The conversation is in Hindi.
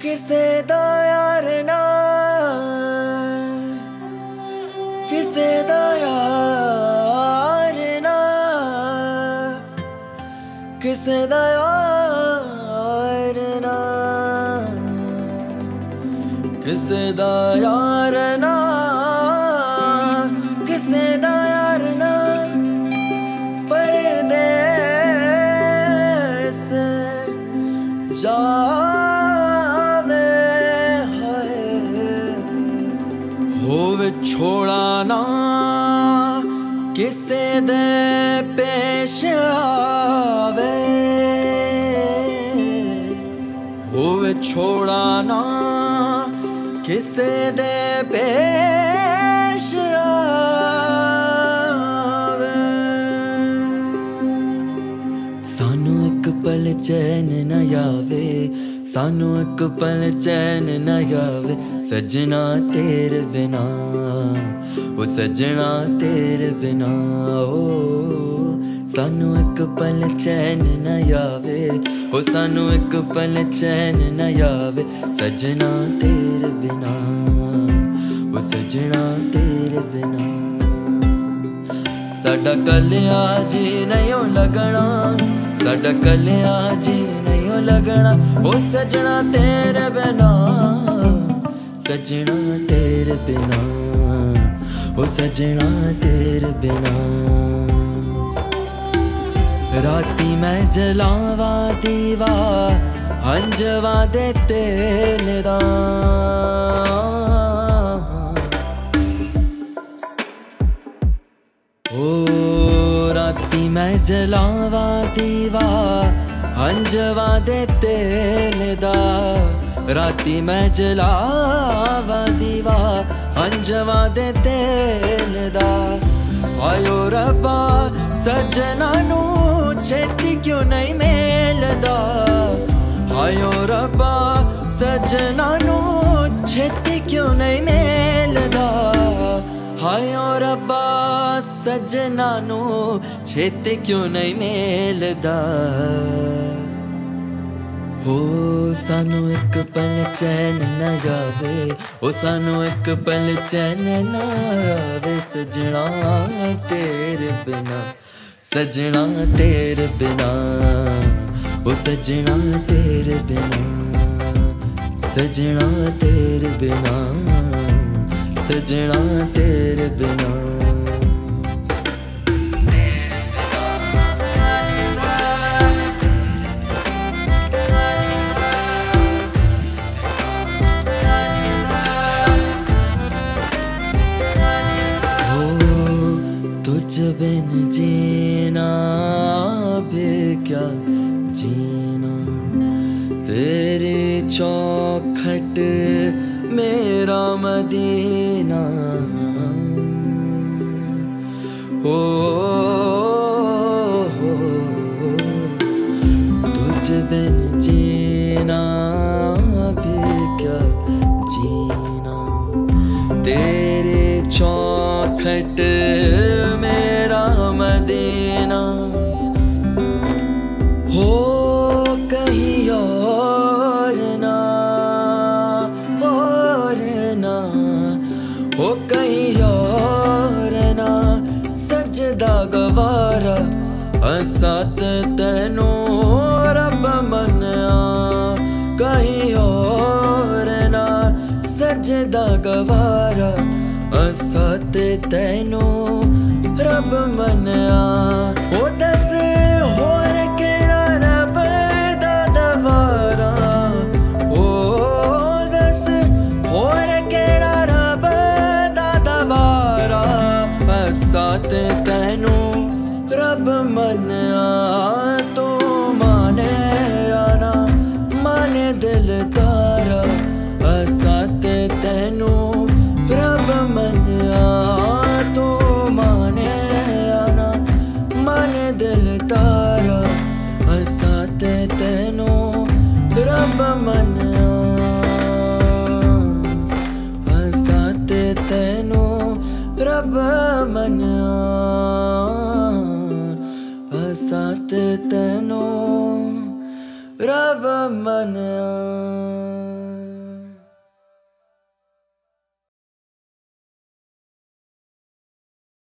किसे दा यार ना, किसे दा यार ना, किसे दा यार ना, किसे दा यार ना, किसे दा यार ना, परदेस जावे है होवे छोड़ा ना, किसे दे पेश आवे होवे छोड़ा ना, किसे दे पेश आवे। सानू एक पल चैन न आवे, सानू एक पल चैन न आवे, सजना तेरे बिना, ओ सजना तेरे बिना। ओ सानू एक पल चैन न आवे, ओ सानू एक पल चैन न आवे, सजना तेरे बिना, ओ सजना तेरे बिना। साडा कलिया जी नहीं लगना, साडा कलिया जी नहीं लगना, ओ सजना तेरे बिना, सजना तेरे बिना, ओ सजना तेरे बिना। राती मैं जलावा दीवा अंजवा दे तेरे दा, ओ राती मैं जलावा दीवा अंजवा दे तेरे दा, राती मैं जलावा दीवा अंजवा दे तेरे दा। आयो रब्बा सजना नू छेती क्यों नहीं मिलदा, आयो रब्बा सजना नू छेती क्यों नहीं मिलदा, आयो रब्बा सजना नू छेती क्यों नहीं मिलदा। हो सानू एक पल चैन न आवे, ओ सानू एक पल चैन न आवे, सजना तेरे बिना, सजना तेरे बिना, ओ सजना तेरे बिना, सजना तेरे बिना, सजना तेरे बिना। तुझ बिन जीना भी क्या जीना, तेरी चौखट मेरा मदीना, हो तुझ बिन जीना भी क्या जीना, तेरे चौखट मेरा मदीना, हो कहीं और ना, और ना, हो कहीं और ना, सजदा गवारा असात तैनू रब मन्या, कहीं और ना सजदा गवारा असात तैनू रब मन्या। ओ दस होर केड़ा रब दा दवारा, ओ दस होर केड़ा रब दा दवारा, असात तैनू रब मन्या। तू माने आना माने दिल तारा, असात तैनू रब मन्या। तू माने आना माने दिल तारा, असात तैनू रब मन्या, असात तैनू रब मन्या, असात तैनू रब मन्या।